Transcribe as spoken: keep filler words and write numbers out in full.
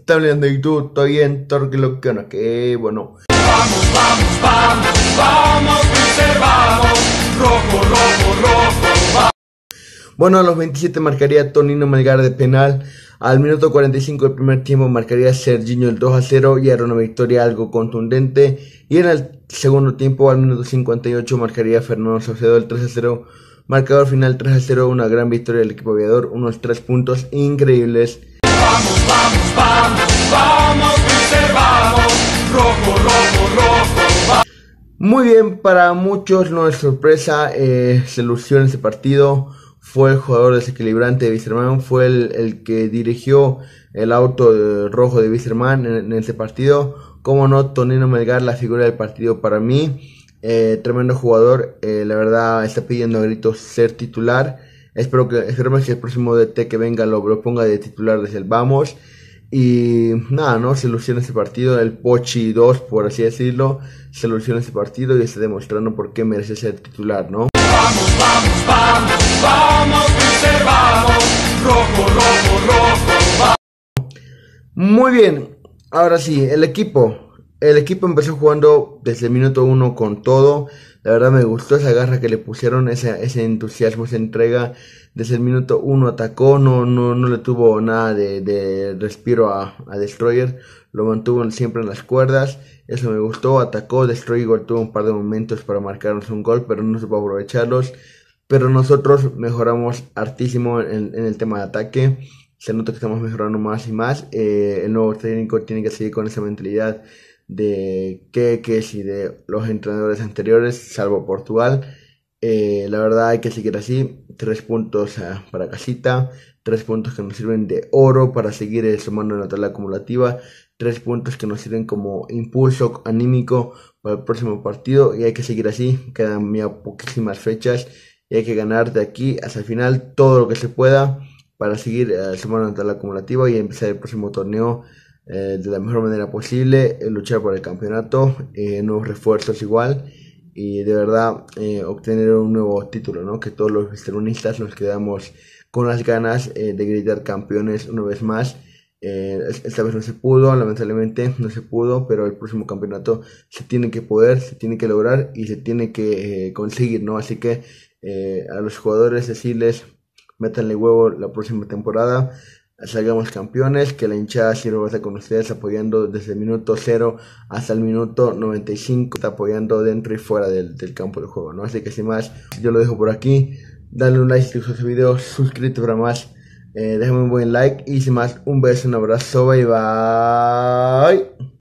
está hablando de YouTube, todo bien, todo que lo que no, que bueno. Vamos, vamos, vamos, vamos, Mister, vamos, rojo, rojo, rojo, vamos. Bueno, a los veintisiete marcaría Tonino Melgar de penal. Al minuto cuarenta y cinco del primer tiempo marcaría Serginho el dos a cero y era una victoria algo contundente. Y en el segundo tiempo, al minuto cincuenta y ocho, marcaría Fernando Saucedo el tres a cero. Marcador final tres a cero, una gran victoria del equipo aviador, unos tres puntos increíbles. Vamos, vamos, vamos, vamos, Mister, vamos, rojo, rojo, rojo, vamos. Muy bien, para muchos no es sorpresa, eh, se lució en ese partido. Fue el jugador desequilibrante de Wisterman, fue el, el que dirigió el auto eh, rojo de Wisterman en, en ese partido. Como no, Tonino Melgar, la figura del partido para mí. Eh, tremendo jugador, eh, la verdad está pidiendo a gritos ser titular. Espero que, esperemos que el próximo D T que venga lo, lo ponga de titular desde el vamos. Y nada, no, se lució ese partido, el Pochi dos, por así decirlo, se lució ese partido y está demostrando por qué merece ser titular, ¿no? Vamos, vamos, vamos, vamos, Mister, vamos, rojo, rojo, rojo, vamos. Muy bien, ahora sí, el equipo. El equipo empezó jugando desde el minuto uno con todo. La verdad me gustó esa garra que le pusieron, ese, ese entusiasmo, esa entrega. Desde el minuto uno atacó, no, no, no le tuvo nada de, de respiro a, a Destroyer. Lo mantuvo siempre en las cuerdas. Eso me gustó, atacó. Destroyer igual tuvo un par de momentos para marcarnos un gol, pero no supo aprovecharlos. Pero nosotros mejoramos hartísimo en, en el tema de ataque. Se nota que estamos mejorando más y más. Eh, el nuevo técnico tiene que seguir con esa mentalidad de que, que si de los entrenadores anteriores, salvo Portugal. Eh, la verdad hay que seguir así. Tres puntos uh, para casita, tres puntos que nos sirven de oro para seguir eh, sumando en la tabla acumulativa, tres puntos que nos sirven como impulso anímico para el próximo partido y hay que seguir así. Quedan ya poquísimas fechas y hay que ganar de aquí hasta el final todo lo que se pueda para seguir uh, sumando en la tabla acumulativa y empezar el próximo torneo Eh, de la mejor manera posible, eh, luchar por el campeonato, eh, nuevos refuerzos igual y de verdad eh, obtener un nuevo título, ¿no? Que todos los wistermanistas nos quedamos con las ganas eh, de gritar campeones una vez más. Eh, esta vez no se pudo, lamentablemente no se pudo, pero el próximo campeonato se tiene que poder, se tiene que lograr y se tiene que eh, conseguir, ¿no? Así que eh, a los jugadores decirles, métanle huevo la próxima temporada, salgamos campeones, que la hinchada siempre va a estar con ustedes apoyando desde el minuto cero hasta el minuto noventa y cinco, está apoyando dentro y fuera del, del campo de juego, ¿no? Así que sin más, yo lo dejo por aquí, dale un like si te gustó este video, suscríbete para más, eh, déjame un buen like y sin más, un beso, un abrazo, bye bye.